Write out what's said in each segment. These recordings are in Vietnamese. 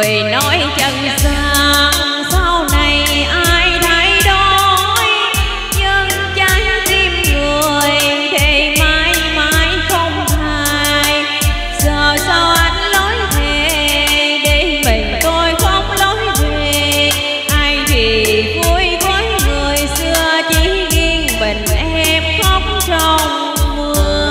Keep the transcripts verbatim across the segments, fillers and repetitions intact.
người nói chân sang sau này ai thay đổi, nhưng trái tim người thì mãi mãi không thay. Giờ sao anh lối về để mình tôi không lối về, ai thì vui với người xưa chỉ riêng mình em khóc trong mưa.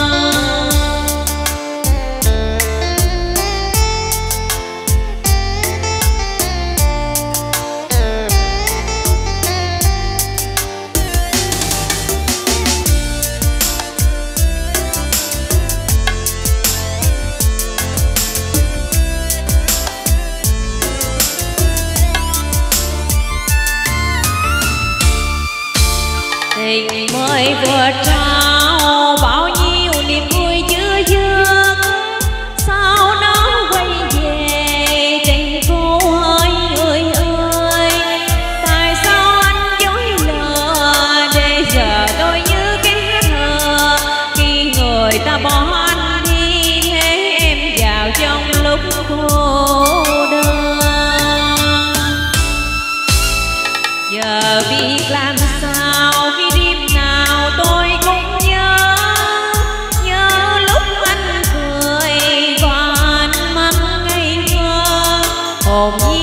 Tình mới vừa trao bao nhiêu niềm vui chưa dứt, sao nó quay về tình cô ơi người ơi. Tại sao anh dối lừa để giờ tôi như kẻ thờ, khi người ta bỏ anh đi thế em vào trong lúc cô đơn. Giờ biết làm sao khi đêm nào tôi cũng nhớ, nhớ lúc anh cười và ánh mắt ngây thơ hồn nhiên.